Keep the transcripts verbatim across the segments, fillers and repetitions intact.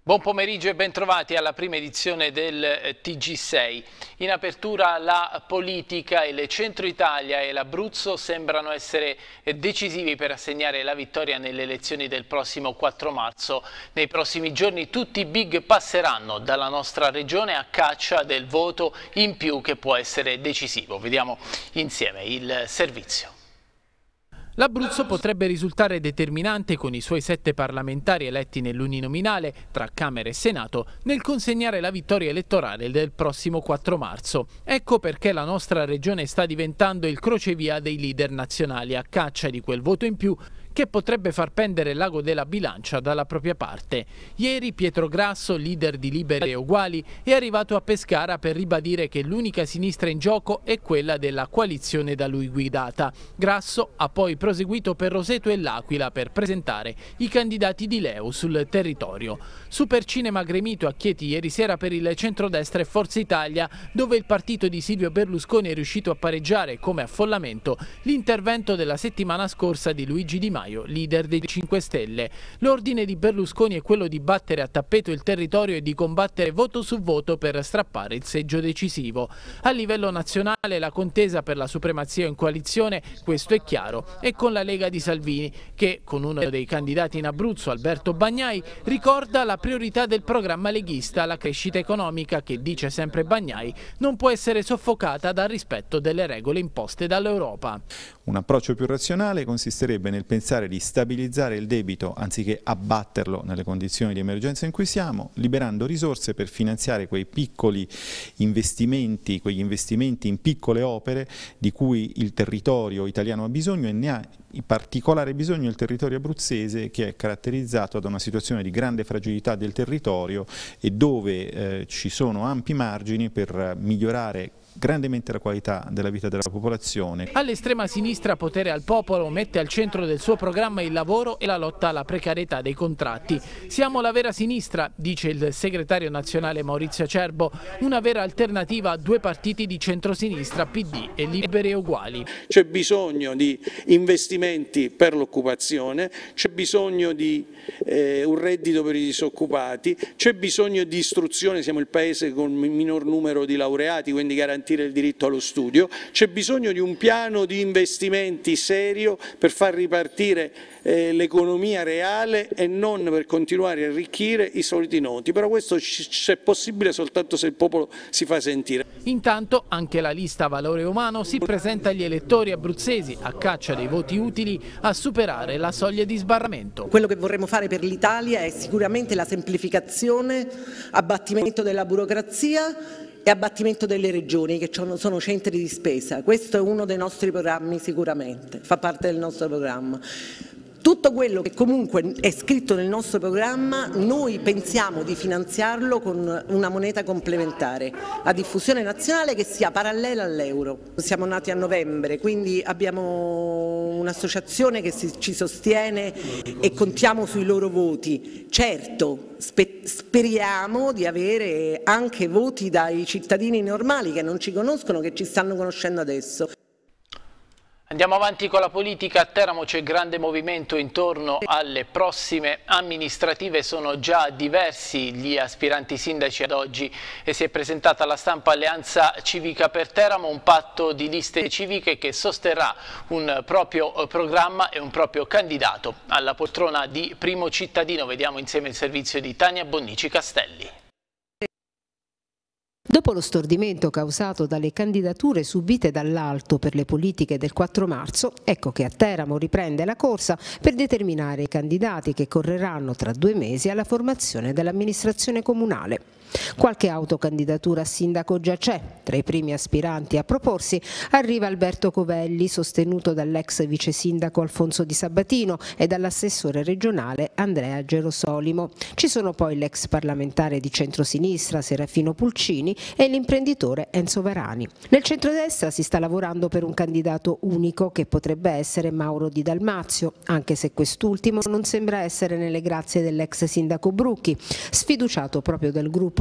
Buon pomeriggio e bentrovati alla prima edizione del T G sei. In apertura la politica, il Centro Italia e l'Abruzzo sembrano essere decisivi per assegnare la vittoria nelle elezioni del prossimo quattro marzo. Nei prossimi giorni tutti i big passeranno dalla nostra regione a caccia del voto in più che può essere decisivo. Vediamo insieme il servizio. L'Abruzzo potrebbe risultare determinante con i suoi sette parlamentari eletti nell'uninominale tra Camera e Senato nel consegnare la vittoria elettorale del prossimo quattro marzo. Ecco perché la nostra regione sta diventando il crocevia dei leader nazionali a caccia di quel voto in più che potrebbe far pendere l'ago della bilancia dalla propria parte. Ieri Pietro Grasso, leader di Liberi e Uguali, è arrivato a Pescara per ribadire che l'unica sinistra in gioco è quella della coalizione da lui guidata. Grasso ha poi proseguito per Roseto e L'Aquila per presentare i candidati di Leu sul territorio. Supercinema gremito a Chieti ieri sera per il centrodestra e Forza Italia, dove il partito di Silvio Berlusconi è riuscito a pareggiare come affollamento l'intervento della settimana scorsa di Luigi Di Maio, leader dei cinque Stelle. L'ordine di Berlusconi è quello di battere a tappeto il territorio e di combattere voto su voto per strappare il seggio decisivo. A livello nazionale la contesa per la supremazia in coalizione, questo è chiaro, è con la Lega di Salvini che, con uno dei candidati in Abruzzo, Alberto Bagnai, ricorda la priorità del programma leghista, la crescita economica che, dice sempre Bagnai, non può essere soffocata dal rispetto delle regole imposte dall'Europa. Un approccio più razionale consisterebbe nel pensare di stabilizzare il debito anziché abbatterlo nelle condizioni di emergenza in cui siamo, liberando risorse per finanziare quei piccoli investimenti, quegli investimenti in piccole opere di cui il territorio italiano ha bisogno e ne ha in particolare bisogno il territorio abruzzese, che è caratterizzato da una situazione di grande fragilità del territorio e dove eh, ci sono ampi margini per migliorare grandemente la qualità della vita della popolazione. All'estrema sinistra Potere al Popolo mette al centro del suo programma il lavoro e la lotta alla precarietà dei contratti. Siamo la vera sinistra, dice il segretario nazionale Maurizio Acerbo, una vera alternativa a due partiti di centrosinistra, P D e Liberi e Uguali. C'è bisogno di investimenti per l'occupazione, c'è bisogno di eh, un reddito per i disoccupati, c'è bisogno di istruzione, siamo il paese con il minor numero di laureati, quindi garantire il diritto allo studio, c'è bisogno di un piano di investimenti serio per far ripartire eh, l'economia reale e non per continuare a arricchire i soliti noti, però questo c'è possibile soltanto se il popolo si fa sentire. Intanto anche la lista Valore Umano si presenta agli elettori abruzzesi a caccia dei voti utili a superare la soglia di sbarramento. Quello che vorremmo fare per l'Italia è sicuramente la semplificazione, abbattimento della burocrazia e abbattimento delle regioni che sono centri di spesa. Questo è uno dei nostri programmi sicuramente, fa parte del nostro programma. Tutto quello che comunque è scritto nel nostro programma noi pensiamo di finanziarlo con una moneta complementare a diffusione nazionale che sia parallela all'euro. Siamo nati a novembre, quindi abbiamo un'associazione che ci sostiene e contiamo sui loro voti. Certo, speriamo di avere anche voti dai cittadini normali che non ci conoscono, che ci stanno conoscendo adesso. Andiamo avanti con la politica. A Teramo c'è grande movimento intorno alle prossime amministrative, sono già diversi gli aspiranti sindaci ad oggi e si è presentata alla stampa Alleanza Civica per Teramo, un patto di liste civiche che sosterrà un proprio programma e un proprio candidato alla poltrona di primo cittadino. Vediamo insieme il servizio di Tania Bonnici Castelli. Dopo lo stordimento causato dalle candidature subite dall'Alto per le politiche del quattro marzo, ecco che a Teramo riprende la corsa per determinare i candidati che correranno tra due mesi alla formazione dell'amministrazione comunale. Qualche autocandidatura a sindaco già c'è. Tra i primi aspiranti a proporsi arriva Alberto Covelli, sostenuto dall'ex vice sindaco Alfonso Di Sabatino e dall'assessore regionale Andrea Gerosolimo. Ci sono poi l'ex parlamentare di centrosinistra Serafino Pulcini e l'imprenditore Enzo Varani. Nel centrodestra si sta lavorando per un candidato unico che potrebbe essere Mauro Di Dalmazio, anche se quest'ultimo non sembra essere nelle grazie dell'ex sindaco Brucchi, sfiduciato proprio dal gruppo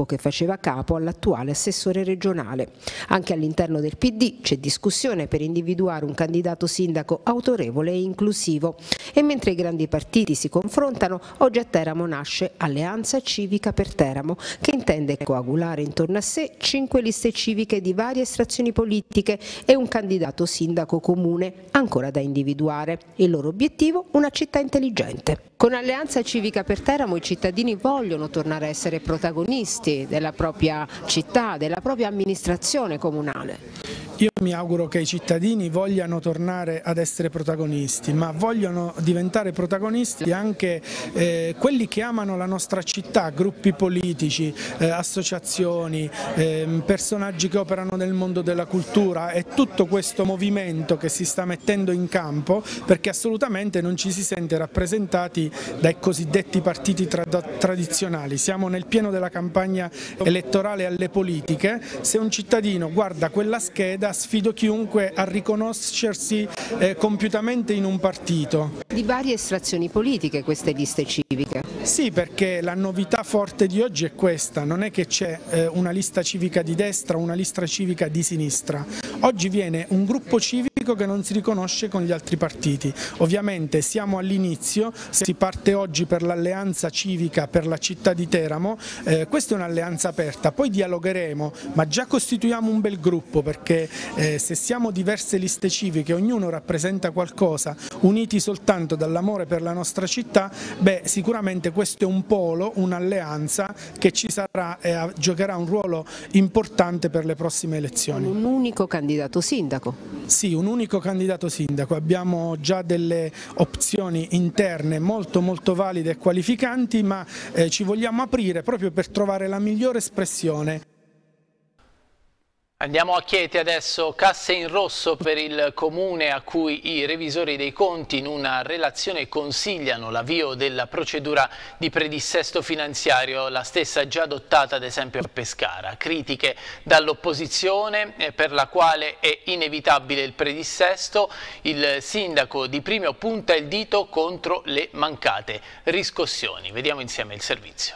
gruppo che faceva capo all'attuale assessore regionale. Anche all'interno del P D c'è discussione per individuare un candidato sindaco autorevole e inclusivo. E mentre i grandi partiti si confrontano, oggi a Teramo nasce Alleanza Civica per Teramo, che intende coagulare intorno a sé cinque liste civiche di varie estrazioni politiche e un candidato sindaco comune, ancora da individuare. Il loro obiettivo? Una città intelligente. Con Alleanza Civica per Teramo i cittadini vogliono tornare a essere protagonisti della propria città, della propria amministrazione comunale. Io mi auguro che i cittadini vogliano tornare ad essere protagonisti, ma vogliono diventare protagonisti anche eh, quelli che amano la nostra città, gruppi politici, eh, associazioni, eh, personaggi che operano nel mondo della cultura e tutto questo movimento che si sta mettendo in campo, perché assolutamente non ci si sente rappresentati dai cosiddetti partiti tra tradizionali. Siamo nel pieno della campagna elettorale alle politiche. Se un cittadino guarda quella scheda, sfido chiunque a riconoscersi eh, compiutamente in un partito. Di varie estrazioni politiche queste liste civiche? Sì, perché la novità forte di oggi è questa, non è che c'è eh, una lista civica di destra o una lista civica di sinistra. Oggi viene un gruppo civico che non si riconosce con gli altri partiti. Ovviamente siamo all'inizio, si parte oggi per l'alleanza civica per la città di Teramo, eh, questa è un'alleanza aperta, poi dialogheremo, ma già costituiamo un bel gruppo, perché eh, se siamo diverse liste civiche, ognuno rappresenta qualcosa, uniti soltanto dall'amore per la nostra città, beh, sicuramente questo è un polo, un'alleanza che ci sarà e giocherà un ruolo importante per le prossime elezioni. Un unico candidato sindaco? Sì, un unico candidato sindaco. Abbiamo già delle opzioni interne molto molto valide e qualificanti, ma eh, ci vogliamo aprire proprio per trovare la migliore espressione. Andiamo a Chieti adesso, casse in rosso per il comune a cui i revisori dei conti in una relazione consigliano l'avvio della procedura di predissesto finanziario, la stessa già adottata ad esempio a Pescara. Critiche dall'opposizione per la quale è inevitabile il predissesto, il sindaco di Primio punta il dito contro le mancate riscossioni. Vediamo insieme il servizio.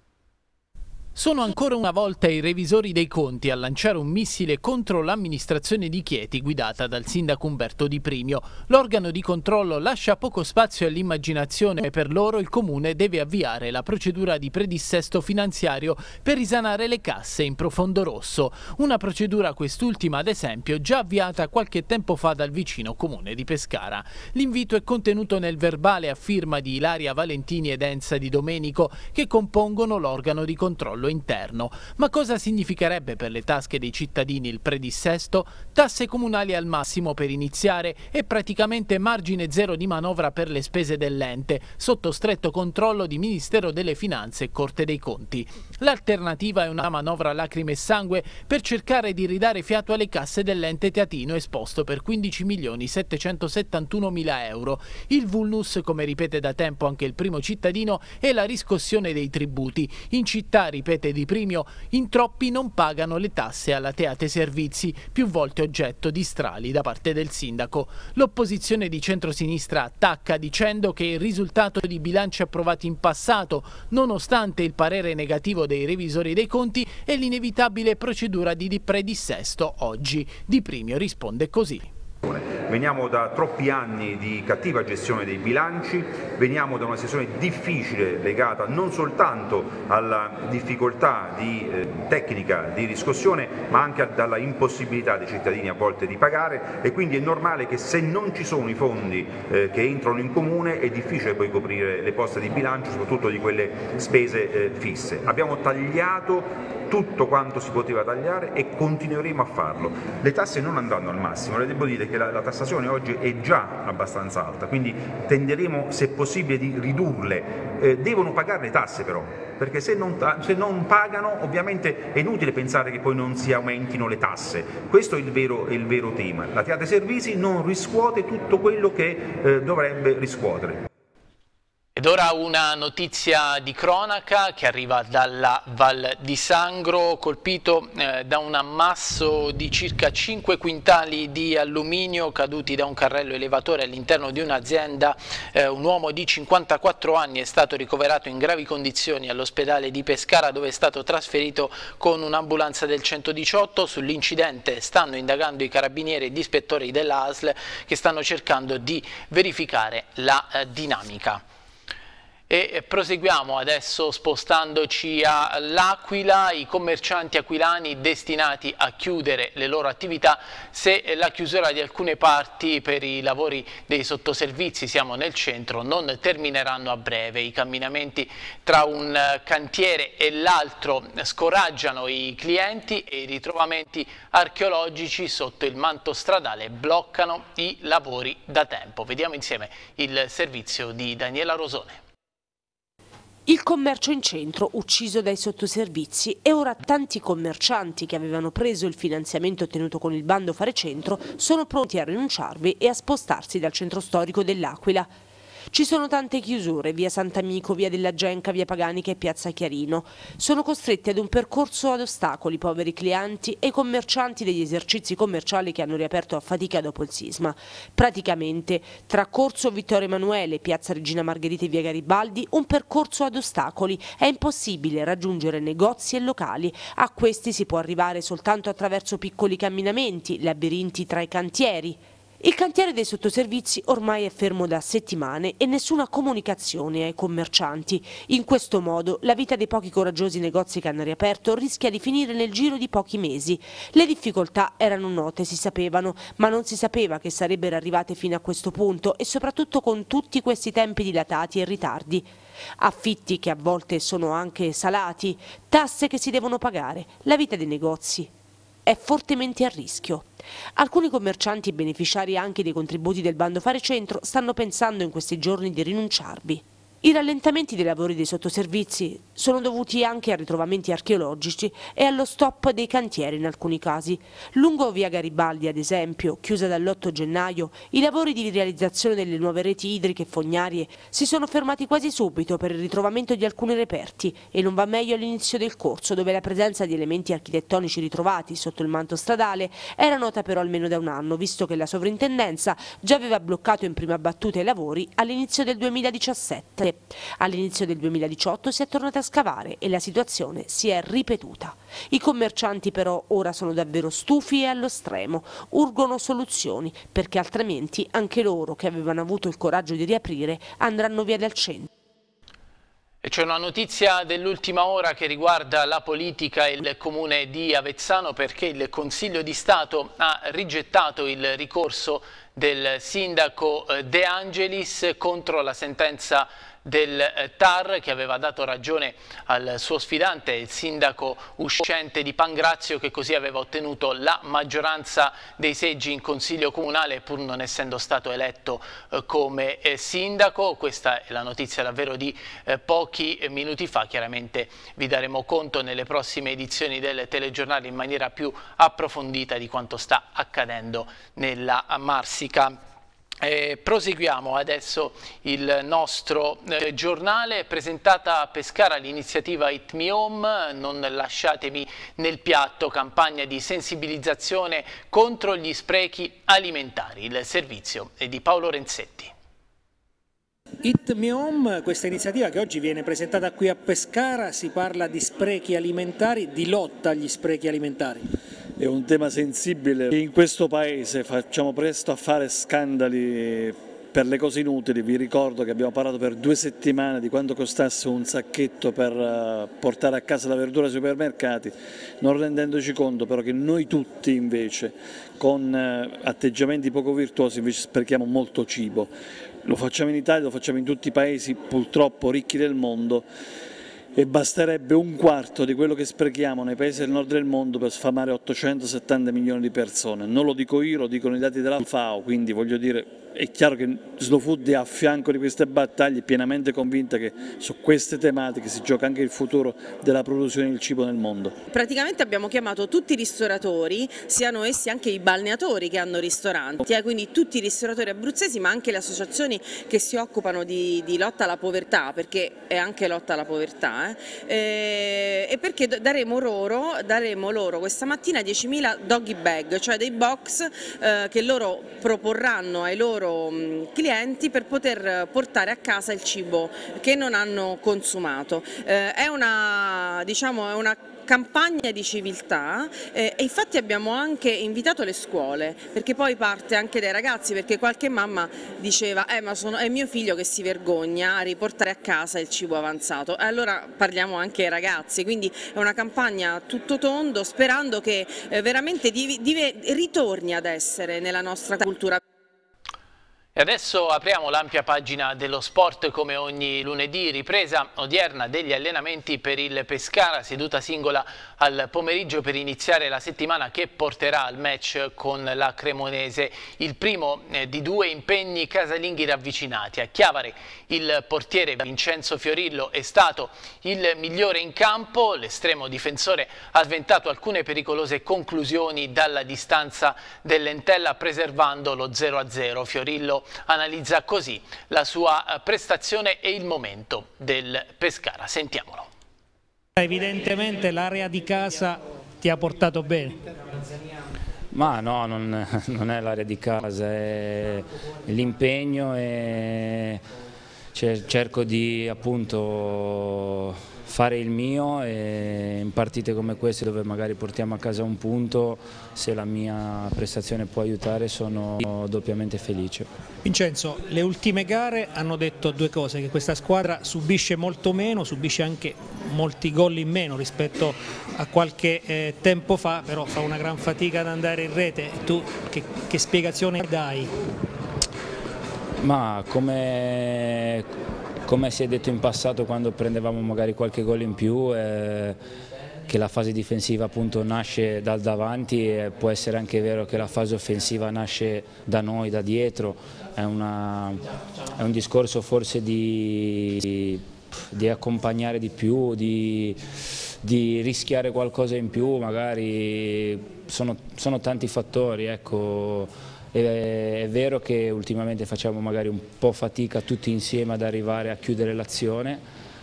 Sono ancora una volta i revisori dei conti a lanciare un missile contro l'amministrazione di Chieti guidata dal sindaco Umberto Di Primio. L'organo di controllo lascia poco spazio all'immaginazione e per loro il comune deve avviare la procedura di predissesto finanziario per risanare le casse in profondo rosso. Una procedura quest'ultima ad esempio già avviata qualche tempo fa dal vicino comune di Pescara. L'invito è contenuto nel verbale a firma di Ilaria Valentini ed Enza Di Domenico che compongono l'organo di controllo interno. Ma cosa significherebbe per le tasche dei cittadini il predissesto? Tasse comunali al massimo per iniziare e praticamente margine zero di manovra per le spese dell'ente, sotto stretto controllo di Ministero delle Finanze e Corte dei Conti. L'alternativa è una manovra lacrime e sangue per cercare di ridare fiato alle casse dell'ente teatino esposto per quindici milioni settecentosettantuno mila euro. Il vulnus, come ripete da tempo anche il primo cittadino, è la riscossione dei tributi. In città, ripete Di Primio, in troppi non pagano le tasse alla Teate Servizi, più volte oggetto di strali da parte del sindaco. L'opposizione di centrosinistra attacca dicendo che il risultato di bilanci approvati in passato, nonostante il parere negativo dei revisori dei conti, è l'inevitabile procedura di predissesto oggi. Di Primio risponde così. Veniamo da troppi anni di cattiva gestione dei bilanci, veniamo da una situazione difficile legata non soltanto alla difficoltà di, eh, tecnica di riscossione, ma anche dalla impossibilità dei cittadini a volte di pagare, e quindi è normale che se non ci sono i fondi eh, che entrano in comune è difficile poi coprire le poste di bilancio, soprattutto di quelle spese eh, fisse. Abbiamo tagliato tutto quanto si poteva tagliare e continueremo a farlo. Le tasse non andranno al massimo, le devo dire che la, la tassazione oggi è già abbastanza alta, quindi tenderemo se possibile di ridurle. Eh, devono pagare le tasse però, perché se non, se non pagano ovviamente è inutile pensare che poi non si aumentino le tasse. Questo è il vero, è il vero tema. La Teate Servizi non riscuote tutto quello che eh, dovrebbe riscuotere. Ed ora una notizia di cronaca che arriva dalla Val di Sangro, colpito eh, da un ammasso di circa cinque quintali di alluminio caduti da un carrello elevatore all'interno di un'azienda. Eh, un uomo di cinquantaquattro anni è stato ricoverato in gravi condizioni all'ospedale di Pescara, dove è stato trasferito con un'ambulanza del centodiciotto. Sull'incidente stanno indagando i carabinieri e gli ispettori della A S L, che stanno cercando di verificare la eh, dinamica. E proseguiamo adesso spostandoci all'Aquila. I commercianti aquilani destinati a chiudere le loro attività se la chiusura di alcune parti per i lavori dei sottoservizi, siamo nel centro, non termineranno a breve. I camminamenti tra un cantiere e l'altro scoraggiano i clienti e i ritrovamenti archeologici sotto il manto stradale bloccano i lavori da tempo. Vediamo insieme il servizio di Daniela Rosone. Il commercio in centro ucciso dai sottoservizi e ora tanti commercianti che avevano preso il finanziamento ottenuto con il bando Fare Centro sono pronti a rinunciarvi e a spostarsi dal centro storico dell'Aquila. Ci sono tante chiusure, via Sant'Amico, via della Genca, via Paganica e piazza Chiarino. Sono costretti ad un percorso ad ostacoli i poveri clienti e i commercianti degli esercizi commerciali che hanno riaperto a fatica dopo il sisma. Praticamente tra Corso Vittorio Emanuele, piazza Regina Margherita e via Garibaldi, un percorso ad ostacoli. È impossibile raggiungere negozi e locali. A questi si può arrivare soltanto attraverso piccoli camminamenti, labirinti tra i cantieri. Il cantiere dei sottoservizi ormai è fermo da settimane e nessuna comunicazione ai commercianti. In questo modo la vita dei pochi coraggiosi negozi che hanno riaperto rischia di finire nel giro di pochi mesi. Le difficoltà erano note, si sapevano, ma non si sapeva che sarebbero arrivate fino a questo punto e soprattutto con tutti questi tempi dilatati e ritardi. Affitti che a volte sono anche salati, tasse che si devono pagare, la vita dei negozi è fortemente a rischio. Alcuni commercianti beneficiari anche dei contributi del bando Fare Centro stanno pensando in questi giorni di rinunciarvi. I rallentamenti dei lavori dei sottoservizi sono dovuti anche a ritrovamenti archeologici e allo stop dei cantieri in alcuni casi. Lungo via Garibaldi, ad esempio, chiusa dall'otto gennaio, i lavori di realizzazione delle nuove reti idriche e fognarie si sono fermati quasi subito per il ritrovamento di alcuni reperti e non va meglio all'inizio del corso, dove la presenza di elementi architettonici ritrovati sotto il manto stradale era nota però almeno da un anno, visto che la sovrintendenza già aveva bloccato in prima battuta i lavori all'inizio del duemiladiciassette. All'inizio del duemiladiciotto si è tornata a scavare e la situazione si è ripetuta. I commercianti però ora sono davvero stufi e allo stremo, urgono soluzioni perché altrimenti anche loro che avevano avuto il coraggio di riaprire andranno via dal centro. E c'è una notizia dell'ultima ora che riguarda la politica e il comune di Avezzano, perché il Consiglio di Stato ha rigettato il ricorso del sindaco De Angelis contro la sentenza del T A R che aveva dato ragione al suo sfidante, il sindaco uscente di Pangrazio, che così aveva ottenuto la maggioranza dei seggi in consiglio comunale pur non essendo stato eletto eh, come eh, sindaco. Questa è la notizia davvero di eh, pochi minuti fa. Chiaramente vi daremo conto nelle prossime edizioni del telegiornale in maniera più approfondita di quanto sta accadendo nella Marsica. Eh, proseguiamo adesso il nostro eh, giornale. Presentata a Pescara l'iniziativa It Me Home, non lasciatemi nel piatto, campagna di sensibilizzazione contro gli sprechi alimentari. Il servizio è di Paolo Renzetti. It Me Home, questa iniziativa che oggi viene presentata qui a Pescara, si parla di sprechi alimentari, di lotta agli sprechi alimentari. È un tema sensibile e in questo paese facciamo presto a fare scandali per le cose inutili. Vi ricordo che abbiamo parlato per due settimane di quanto costasse un sacchetto per portare a casa la verdura ai supermercati, non rendendoci conto però che noi tutti invece con atteggiamenti poco virtuosi invece sprechiamo molto cibo. Lo facciamo in Italia, lo facciamo in tutti i paesi purtroppo ricchi del mondo, e basterebbe un quarto di quello che sprechiamo nei paesi del nord del mondo per sfamare ottocentosettanta milioni di persone. Non lo dico io, lo dicono i dati della FAO, quindi voglio dire è chiaro che Slow Food è a fianco di queste battaglie, è pienamente convinta che su queste tematiche si gioca anche il futuro della produzione del cibo nel mondo. Praticamente abbiamo chiamato tutti i ristoratori, siano essi anche i balneatori che hanno ristoranti, eh, quindi tutti i ristoratori abruzzesi, ma anche le associazioni che si occupano di, di lotta alla povertà, perché è anche lotta alla povertà, eh, eh, e perché daremo loro, daremo loro questa mattina diecimila doggy bag, cioè dei box eh, che loro proporranno ai loro clienti per poter portare a casa il cibo che non hanno consumato. Eh, è una, diciamo, è una campagna di civiltà eh, e infatti abbiamo anche invitato le scuole, perché poi parte anche dai ragazzi, perché qualche mamma diceva eh, ma sono, è mio figlio che si vergogna a riportare a casa il cibo avanzato, e allora parliamo anche ai ragazzi, quindi è una campagna tutto tondo, sperando che eh, veramente div, div, ritorni ad essere nella nostra cultura. E adesso apriamo l'ampia pagina dello sport come ogni lunedì, ripresa odierna degli allenamenti per il Pescara, seduta singola al pomeriggio per iniziare la settimana che porterà al match con la Cremonese, il primo eh, di due impegni casalinghi ravvicinati. A Chiavari il portiere Vincenzo Fiorillo è stato il migliore in campo, l'estremo difensore ha sventato alcune pericolose conclusioni dalla distanza dell'Entella preservando lo zero a zero. Fiorillo analizza così la sua prestazione e il momento del Pescara. Sentiamolo. Evidentemente l'area di casa ti ha portato bene. Ma no, non, non è l'area di casa, è l'impegno e cerco di appunto fare il mio, e in partite come queste dove magari portiamo a casa un punto, se la mia prestazione può aiutare sono doppiamente felice. Vincenzo, le ultime gare hanno detto due cose: che questa squadra subisce molto meno, subisce anche molti gol in meno rispetto a qualche eh, tempo fa, però fa una gran fatica ad andare in rete. Tu che, che spiegazione dai? Ma come... Come si è detto in passato, quando prendevamo magari qualche gol in più, eh, che la fase difensiva appunto nasce dal davanti, e può essere anche vero che la fase offensiva nasce da noi, da dietro. È, una, è un discorso forse di, di accompagnare di più, di, di rischiare qualcosa in più, magari sono, sono tanti fattori, ecco. È vero che ultimamente facciamo magari un po' fatica tutti insieme ad arrivare a chiudere l'azione,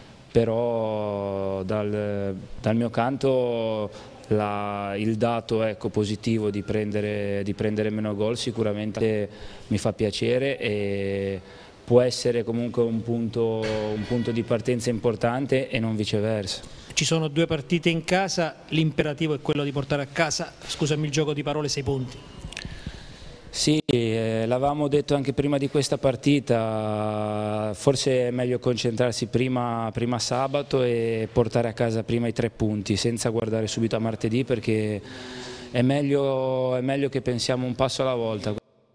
però dal, dal mio canto la, il dato ecco, positivo di prendere, di prendere meno gol sicuramente mi fa piacere, e può essere comunque un punto, un punto di partenza importante e non viceversa. Ci sono due partite in casa, l'imperativo è quello di portare a casa, scusami il gioco di parole, sei punti. Sì, eh, l'avevamo detto anche prima di questa partita, forse è meglio concentrarsi prima, prima sabato e portare a casa prima i tre punti senza guardare subito a martedì, perché è meglio, è meglio che pensiamo un passo alla volta.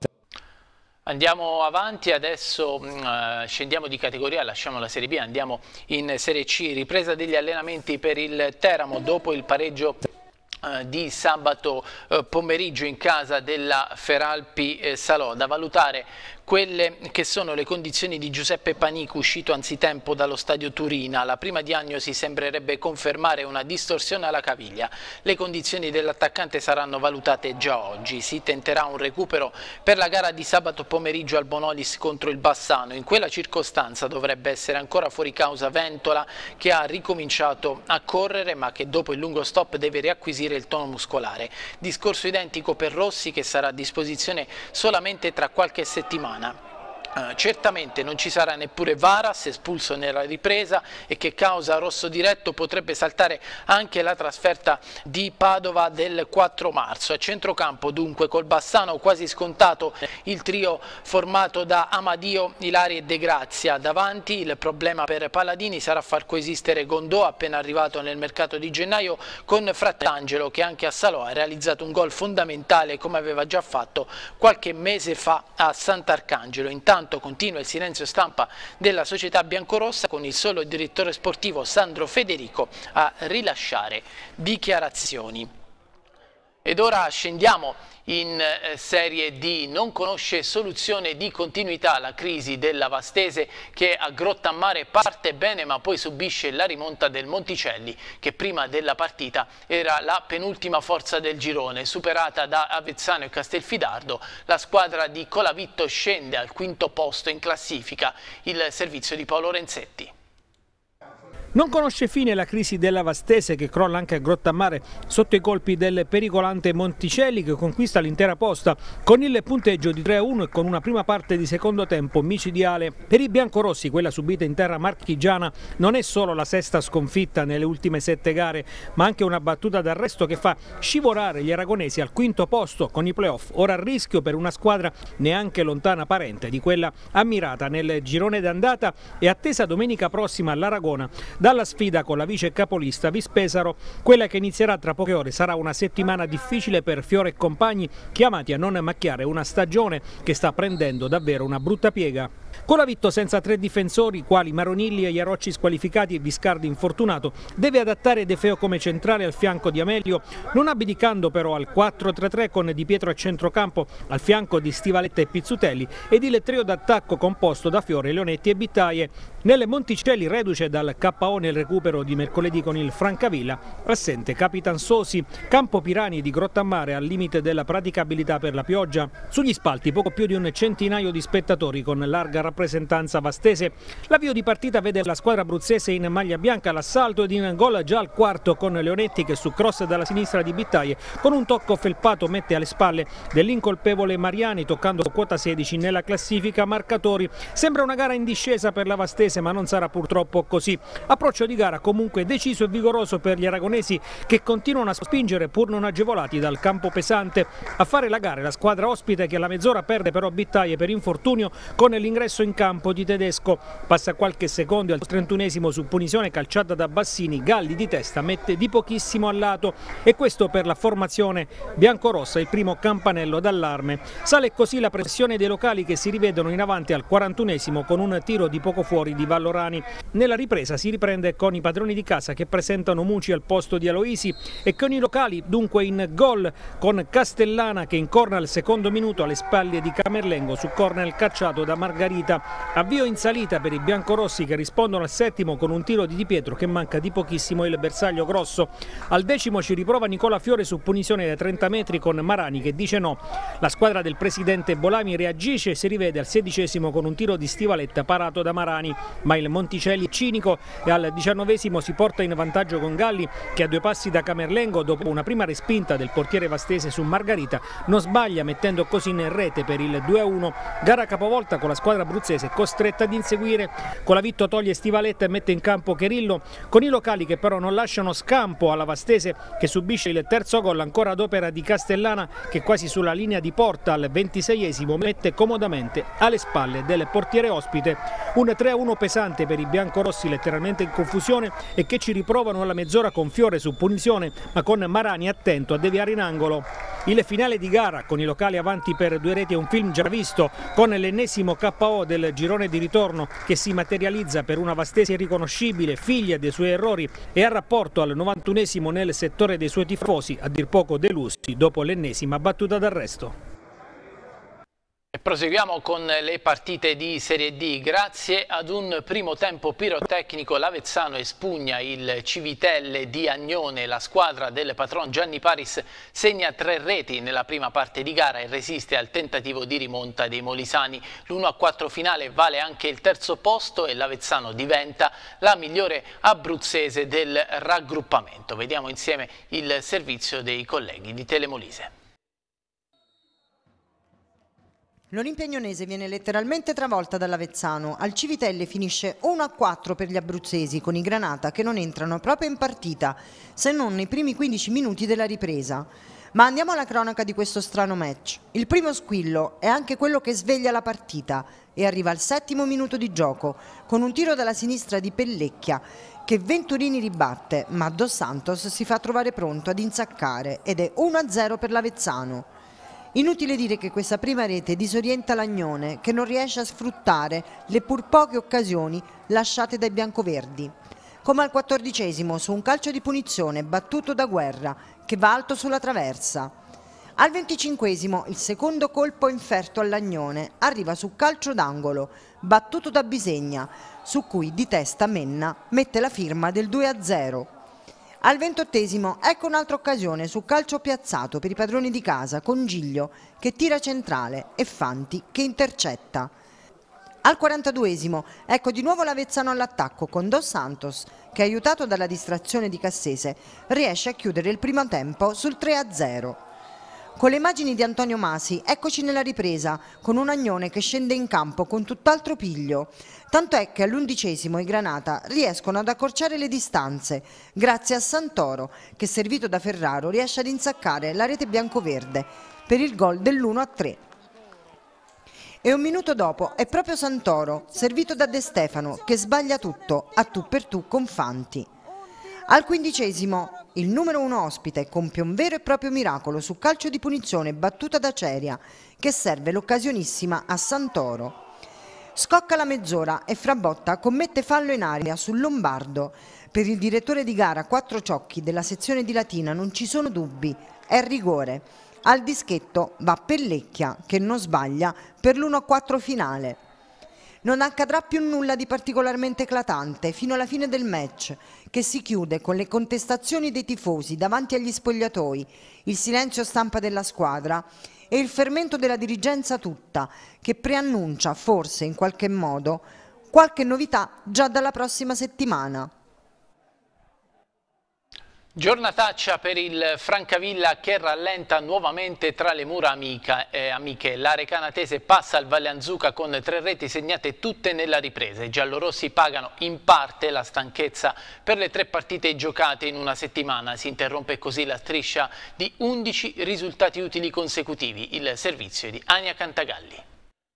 Andiamo avanti, adesso uh, scendiamo di categoria, lasciamo la Serie B, andiamo in Serie C, ripresa degli allenamenti per il Teramo dopo il pareggio di sabato eh, pomeriggio in casa della Feralpi eh, Salò. Da valutare quelle che sono le condizioni di Giuseppe Panico, uscito anzitempo dallo stadio Turina. La prima diagnosi sembrerebbe confermare una distorsione alla caviglia. Le condizioni dell'attaccante saranno valutate già oggi. Si tenterà un recupero per la gara di sabato pomeriggio al Bonolis contro il Bassano. In quella circostanza dovrebbe essere ancora fuori causa Ventola, che ha ricominciato a correre ma che dopo il lungo stop deve riacquisire il tono muscolare. Discorso identico per Rossi, che sarà a disposizione solamente tra qualche settimana. Uh, certamente non ci sarà neppure Varas, espulso nella ripresa, e che causa rosso diretto potrebbe saltare anche la trasferta di Padova del quattro marzo. A centrocampo dunque col Bassano quasi scontato il trio formato da Amadio, Ilari e De Grazia. Davanti il problema per Palladini sarà far coesistere Gondò, appena arrivato nel mercato di gennaio, con Frattangelo, che anche a Salò ha realizzato un gol fondamentale come aveva già fatto qualche mese fa a Sant'Arcangelo. Intanto continua il silenzio stampa della società biancorossa, con il solo direttore sportivo Sandro Federico a rilasciare dichiarazioni. Ed ora scendiamo in Serie D. Non conosce soluzione di continuità la crisi della Vastese, che a Grottammare parte bene ma poi subisce la rimonta del Monticelli, che prima della partita era la penultima forza del girone. Superata da Avezzano e Castelfidardo, la squadra di Colavitto scende al quinto posto in classifica. Il servizio di Paolo Renzetti. Non conosce fine la crisi della Vastese, che crolla anche a Grottammare sotto i colpi del pericolante Monticelli, che conquista l'intera posta con il punteggio di tre a uno e con una prima parte di secondo tempo micidiale. Per i biancorossi quella subita in terra marchigiana non è solo la sesta sconfitta nelle ultime sette gare, ma anche una battuta d'arresto che fa scivolare gli aragonesi al quinto posto con i playoff, ora a rischio per una squadra neanche lontana parente di quella ammirata nel girone d'andata e attesa domenica prossima all'Aragona dalla sfida con la vice capolista Vispesaro. Quella che inizierà tra poche ore sarà una settimana difficile per Fiore e compagni, chiamati a non macchiare una stagione che sta prendendo davvero una brutta piega. Colavitto, senza tre difensori quali Maronilli e Iarocci squalificati e Viscardi infortunato, deve adattare De Feo come centrale al fianco di Amelio, non abdicando però al quattro tre tre con Di Pietro a centrocampo al fianco di Stivaletta e Pizzutelli ed il trio d'attacco composto da Fiore, Leonetti e Bittaie. Nelle Monticelli, reduce dal K O nel recupero di mercoledì con il Francavilla, assente Capitan Sosi, Campo Pirani di Grottammare al limite della praticabilità per la pioggia. Sugli spalti poco più di un centinaio di spettatori con larga rappresentanza vastese. L'avvio di partita vede la squadra abruzzese in maglia bianca all'assalto ed in gol già al quarto con Leonetti che su cross dalla sinistra di Bittaie con un tocco felpato mette alle spalle dell'incolpevole Mariani, toccando quota sedici nella classifica marcatori. Sembra una gara in discesa per la Vastese, ma non sarà purtroppo così. Approccio di gara comunque deciso e vigoroso per gli aragonesi, che continuano a spingere pur non agevolati dal campo pesante. A fare la gara la squadra ospite, che alla mezz'ora perde però Bittaie per infortunio con l'ingresso in campo di Tedesco. Passa qualche secondo al trentunesimo su punizione calciata da Bassini, Galli di testa mette di pochissimo al lato e questo per la formazione biancorossa il primo campanello d'allarme. Sale così la pressione dei locali, che si rivedono in avanti al quarantunesimo con un tiro di poco fuori di Vallorani. Nella ripresa si riprende con i padroni di casa che presentano Muci al posto di Aloisi e con i locali dunque in gol, con Castellana che incorna al secondo minuto alle spalle di Camerlengo su corner cacciato da Margarita. Avvio in salita per i biancorossi, che rispondono al settimo con un tiro di Di Pietro che manca di pochissimo il bersaglio grosso. Al decimo ci riprova Nicola Fiore su punizione da trenta metri con Marani che dice no. La squadra del presidente Bolami reagisce e si rivede al sedicesimo con un tiro di Stivaletta parato da Marani, ma il Monticelli è cinico e al diciannovesimo si porta in vantaggio con Galli, che a due passi da Camerlengo, dopo una prima respinta del portiere vastese su Margarita, non sbaglia mettendo così in rete per il due a uno. Gara capovolta con la squadra abruzzese costretta ad inseguire. Colavitto toglie Stivaletta e mette in campo Cherillo, con i locali che però non lasciano scampo alla Vastese, che subisce il terzo gol ancora ad opera di Castellana, che quasi sulla linea di porta al ventiseiesimo mette comodamente alle spalle del portiere ospite. Un tre a uno pesante per i biancorossi, letteralmente in confusione, e che ci riprovano alla mezz'ora con Fiore su punizione, ma con Marani attento a deviare in angolo. Il finale di gara, con i locali avanti per due reti, è un film già visto, con l'ennesimo K O del girone di ritorno che si materializza per una Vastese irriconoscibile, figlia dei suoi errori e a rapporto al novantunesimo nel settore dei suoi tifosi, a dir poco delusi dopo l'ennesima battuta d'arresto. E proseguiamo con le partite di Serie D. Grazie ad un primo tempo pirotecnico l'Avezzano espugna il Civitelle di Agnone. La squadra del patron Gianni Paris segna tre reti nella prima parte di gara e resiste al tentativo di rimonta dei molisani. l'uno a quattro finale vale anche il terzo posto e l'Avezzano diventa la migliore abruzzese del raggruppamento. Vediamo insieme il servizio dei colleghi di Telemolise. L'Olimpia Agnonese viene letteralmente travolta dall'Avezzano. Al Civitelle finisce uno a quattro per gli abruzzesi, con i Granata che non entrano proprio in partita, se non nei primi quindici minuti della ripresa. Ma andiamo alla cronaca di questo strano match. Il primo squillo è anche quello che sveglia la partita e arriva al settimo minuto di gioco, con un tiro dalla sinistra di Pellecchia, che Venturini ribatte, ma Dos Santos si fa trovare pronto ad insaccare ed è uno a zero per l'Avezzano. Inutile dire che questa prima rete disorienta l'Agnone, che non riesce a sfruttare le pur poche occasioni lasciate dai biancoverdi. come al quattordicesimo su un calcio di punizione battuto da Guerra che va alto sulla traversa. Al venticinquesimo il secondo colpo inferto al Lagnone arriva su calcio d'angolo battuto da Bisegna, su cui di testa Menna mette la firma del due a zero. Al ventottesimo ecco un'altra occasione su calcio piazzato per i padroni di casa con Giglio che tira centrale e Fanti che intercetta. Al quarantaduesimo ecco di nuovo l'Avezzano all'attacco con Dos Santos che, aiutato dalla distrazione di Cassese, riesce a chiudere il primo tempo sul tre a zero. Con le immagini di Antonio Masi eccoci nella ripresa con un Agnone che scende in campo con tutt'altro piglio, tanto è che all'undicesimo i Granata riescono ad accorciare le distanze grazie a Santoro che, servito da Ferraro, riesce ad insaccare la rete biancoverde per il gol dell'uno a tre. E un minuto dopo è proprio Santoro, servito da De Stefano, che sbaglia tutto a tu per tu con Fanti. Al quindicesimo il numero uno ospite compie un vero e proprio miracolo su calcio di punizione battuta da Ceria che serve l'occasionissima a Santoro. Scocca la mezz'ora e Frabotta commette fallo in aria sul Lombardo. Per il direttore di gara Quattro Ciocchi della sezione di Latina non ci sono dubbi, è rigore. Al dischetto va Pellecchia che non sbaglia per l'uno a quattro finale. Non accadrà più nulla di particolarmente eclatante fino alla fine del match, che si chiude con le contestazioni dei tifosi davanti agli spogliatoi, il silenzio stampa della squadra e il fermento della dirigenza tutta, che preannuncia forse in qualche modo qualche novità già dalla prossima settimana. Giornataccia per il Francavilla che rallenta nuovamente tra le mura amica, eh, amiche. La recanatese passa al Valle Anzuca con tre reti segnate tutte nella ripresa. I giallorossi pagano in parte la stanchezza per le tre partite giocate in una settimana. Si interrompe così la striscia di undici risultati utili consecutivi. Il servizio di Ania Cantagalli.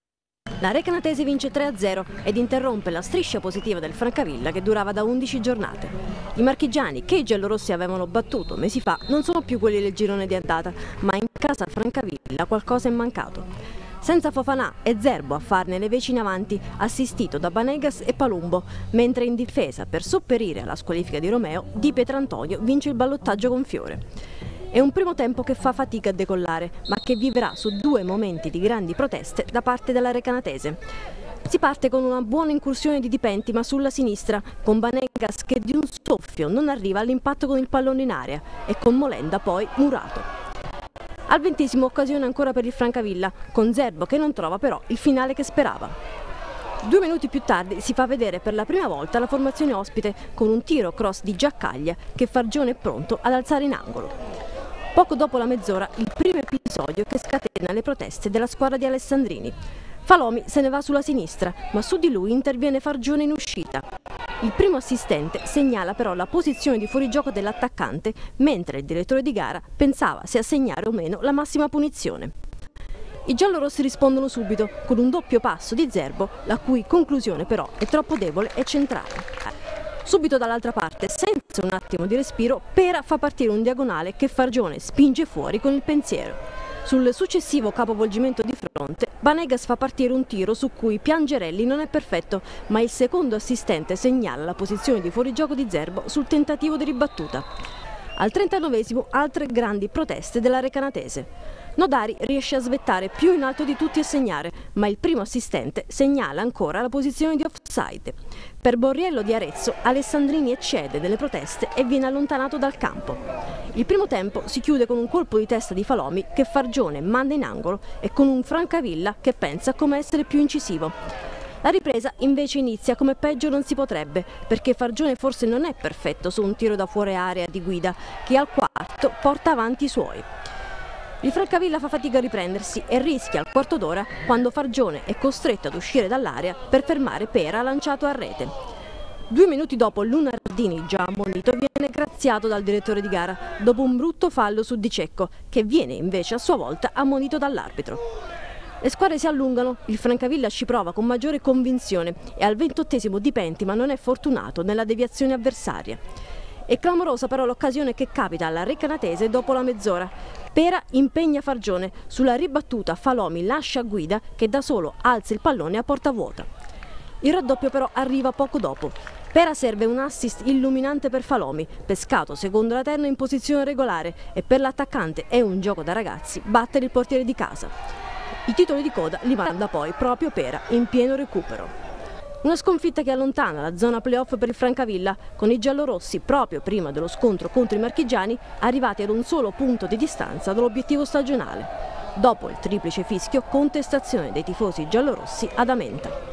La recanatese vince tre a zero ed interrompe la striscia positiva del Francavilla che durava da undici giornate. I marchigiani, che i giallorossi avevano battuto mesi fa, non sono più quelli del girone di andata, ma in casa Francavilla qualcosa è mancato. Senza Fofanà e Zerbo a farne le veci in avanti, assistito da Banegas e Palumbo, mentre in difesa, per sopperire alla squalifica di Romeo, Di Pietrantonio vince il ballottaggio con Fiore. È un primo tempo che fa fatica a decollare, ma che vivrà su due momenti di grandi proteste da parte della recanatese. Si parte con una buona incursione di Di Pentima sulla sinistra, con Banegas che di un soffio non arriva all'impatto con il pallone in aria e con Molenda poi murato. Al ventesimo occasione ancora per il Francavilla, con Zerbo che non trova però il finale che sperava. Due minuti più tardi si fa vedere per la prima volta la formazione ospite con un tiro cross di Giaccaglia che Fargione è pronto ad alzare in angolo. Poco dopo la mezz'ora il primo episodio che scatena le proteste della squadra di Alessandrini. Falomi se ne va sulla sinistra, ma su di lui interviene Fargione in uscita. Il primo assistente segnala però la posizione di fuorigioco dell'attaccante, mentre il direttore di gara pensava se assegnare o meno la massima punizione. I giallorossi rispondono subito con un doppio passo di Zerbo, la cui conclusione però è troppo debole e centrale. Subito dall'altra parte, senza un attimo di respiro, Pera fa partire un diagonale che Fargione spinge fuori con il pensiero. Sul successivo capovolgimento di fronte, Banegas fa partire un tiro su cui Piangerelli non è perfetto, ma il secondo assistente segnala la posizione di fuorigioco di Zerbo sul tentativo di ribattuta. Al trentanovesimo altre grandi proteste della recanatese. Nodari riesce a svettare più in alto di tutti a segnare, ma il primo assistente segnala ancora la posizione di offside. Per Borriello di Arezzo, Alessandrini eccede nelle proteste e viene allontanato dal campo. Il primo tempo si chiude con un colpo di testa di Falomi che Fargione manda in angolo e con un Francavilla che pensa come essere più incisivo. La ripresa invece inizia come peggio non si potrebbe, perché Fargione forse non è perfetto su un tiro da fuori area di Guida, che al quarto porta avanti i suoi. Il Francavilla fa fatica a riprendersi e rischia al quarto d'ora quando Fargione è costretto ad uscire dall'area per fermare Pera lanciato a rete. Due minuti dopo Lunardini, già ammonito, viene graziato dal direttore di gara dopo un brutto fallo su Di Cecco, che viene invece a sua volta ammonito dall'arbitro. Le squadre si allungano, il Francavilla ci prova con maggiore convinzione e al ventottesimo Di Pentima non è fortunato nella deviazione avversaria. È clamorosa però l'occasione che capita alla recanatese dopo la mezz'ora. Pera impegna Fargione, sulla ribattuta Falomi lascia Guida che da solo alza il pallone a porta vuota. Il raddoppio però arriva poco dopo. Pera serve un assist illuminante per Falomi, pescato secondo la terna in posizione regolare, e per l'attaccante è un gioco da ragazzi battere il portiere di casa. I titoli di coda li manda poi proprio Pera in pieno recupero. Una sconfitta che allontana la zona playoff per il Francavilla, con i giallorossi proprio prima dello scontro contro i marchigiani arrivati ad un solo punto di distanza dall'obiettivo stagionale. Dopo il triplice fischio, contestazione dei tifosi giallorossi ad Amenta.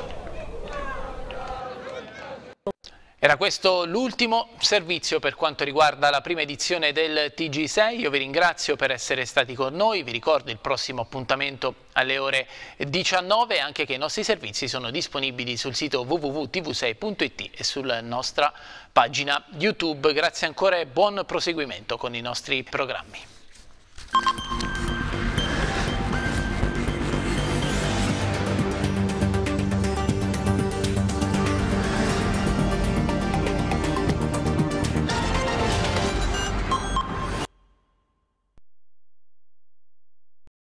Era questo l'ultimo servizio per quanto riguarda la prima edizione del T G sei. Io vi ringrazio per essere stati con noi, vi ricordo il prossimo appuntamento alle ore diciannove e anche che i nostri servizi sono disponibili sul sito w w w punto t v sei punto i t e sulla nostra pagina YouTube. Grazie ancora e buon proseguimento con i nostri programmi.